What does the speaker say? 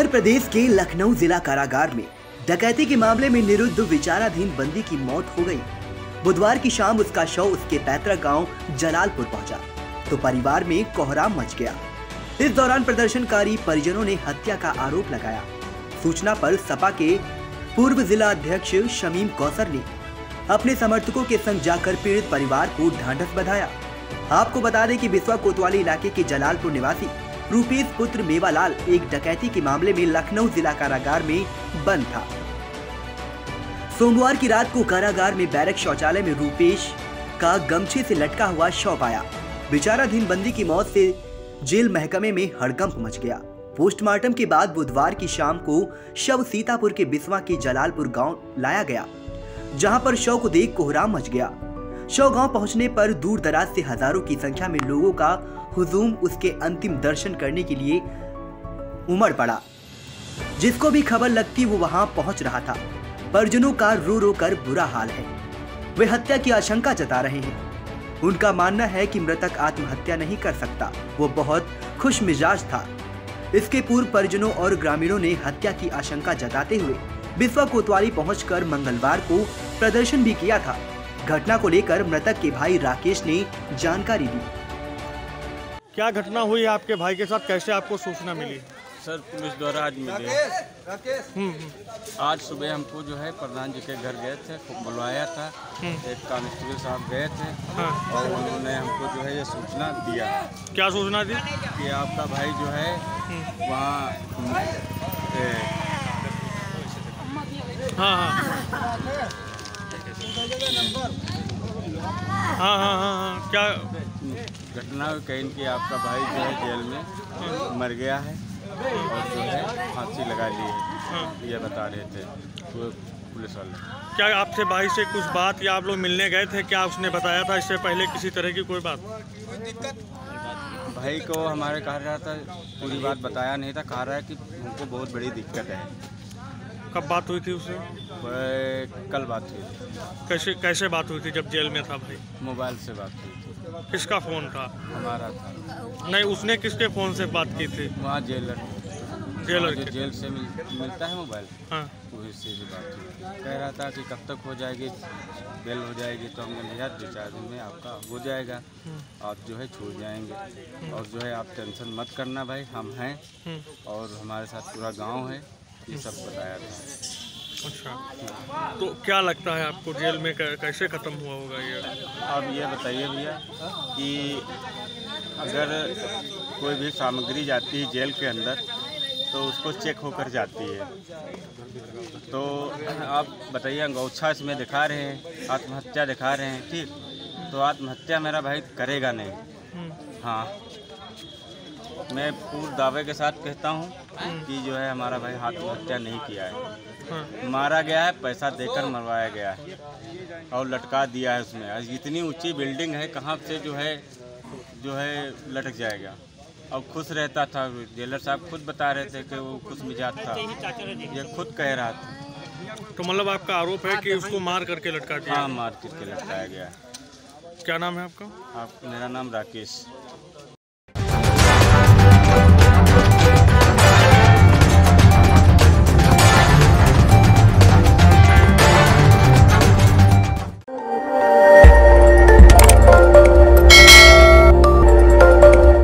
प्रदेश के लखनऊ जिला कारागार में डकैती के मामले में निरुद्ध विचाराधीन बंदी की मौत हो गई। बुधवार की शाम उसका शव उसके पैतृक गांव जलालपुर पहुंचा तो परिवार में कोहराम मच गया। इस दौरान प्रदर्शनकारी परिजनों ने हत्या का आरोप लगाया। सूचना पर सपा के पूर्व जिला अध्यक्ष शमीम कौसर ने अपने समर्थकों के संग जाकर पीड़ित परिवार को ढांढस बंधाया। आपको बता दें कि बिस्वा कोतवाली इलाके के जलालपुर निवासी रूपेश पुत्र मेवालाल एक डकैती के मामले में लखनऊ जिला कारागार में बंद था। सोमवार की रात को कारागार में बैरक शौचालय में रूपेश का गमछे से लटका हुआ शव पाया। विचाराधीन बंदी की मौत से जेल महकमे में हड़कंप मच गया। पोस्टमार्टम के बाद बुधवार की शाम को शव सीतापुर के बिस्वा के जलालपुर गांव लाया गया, जहां पर शव को देख कोहराम मच गया। शव गांव पहुंचने पर दूर दराज से हजारों की संख्या में लोगों का हुजूम उसके अंतिम दर्शन करने के लिए उमड़ पड़ा। जिसको भी खबर लगती वो वहां पहुंच रहा था। परिजनों का रो रो कर बुरा हाल है। वे हत्या की आशंका जता रहे हैं। उनका मानना है कि मृतक आत्महत्या नहीं कर सकता, वो बहुत खुश मिजाज था। इसके पूर्व परिजनों और ग्रामीणों ने हत्या की आशंका जताते हुए बिस्वा कोतवाली पहुंचकर मंगलवार को प्रदर्शन भी किया था। घटना को लेकर मृतक के भाई राकेश ने जानकारी दी। क्या घटना हुई आपके भाई के साथ, कैसे आपको सूचना मिली? सर, पुलिस द्वारा आज मिले। आज सुबह हमको जो है प्रधान जी के घर गए थे, बुलवाया था। एक कांस्टेबल साहब गए थे और उन्होंने हमको जो है ये सूचना दिया। क्या सूचना दी? कि आपका भाई जो है वहाँ हाँ क्या घटना कहीं कि आपका भाई जो है जेल में मर गया है और जो है फांसी लगा ली है, ये बता रहे थे तो पुलिस वाले। क्या आपसे भाई से कुछ बात या आप लोग मिलने गए थे? क्या उसने बताया था इससे पहले किसी तरह की कोई बात? भाई को हमारे कहा रहा था, पूरी बात बताया नहीं था। कहा रहा है कि हमको बहुत बड़ी दिक्कत है। कब बात हुई थी उससे? कल बात हुई थी। कैसे बात हुई थी जब जेल में था भाई? मोबाइल से बात हुई थी। किसका फ़ोन था? हमारा था। नहीं, उसने किसके फ़ोन से बात की थी? वहाँ जेलर के जेल से मिलता है मोबाइल। हाँ, वही से भी बात हुई। कह रहा था कि कब तक हो जाएगी, बेल हो जाएगी। तो हमने भैया 2-4 दिन में आपका हो जाएगा, आप जो है छूट जाएंगे और जो है आप टेंशन मत करना भाई, हम हैं और हमारे साथ पूरा गांव है, ये सब बताया था। अच्छा, तो क्या लगता है आपको जेल में कैसे ख़त्म हुआ होगा ये? अब ये बताइए भैया कि अगर कोई भी सामग्री जाती है जेल के अंदर तो उसको चेक होकर जाती है। तो आप बताइए, अंगोछा इसमें दिखा रहे हैं, आत्महत्या दिखा रहे हैं, ठीक? तो आत्महत्या मेरा भाई करेगा नहीं। हाँ, मैं पूर्ण दावे के साथ कहता हूँ कि जो है हमारा भाई आत्महत्या नहीं किया है। मारा गया है, पैसा देकर मरवाया गया है और लटका दिया है उसमें। इतनी ऊंची बिल्डिंग है, कहाँ से जो है लटक जाएगा। और खुश रहता था। जेलर साहब खुद बता रहे थे कि वो खुश मिजाज था, ये खुद कह रहा था। तो मतलब आपका आरोप है कि उसको मार करके लटका दिया? हाँ, मार करके लटकाया गया। क्या नाम है आपका? मेरा नाम राकेश।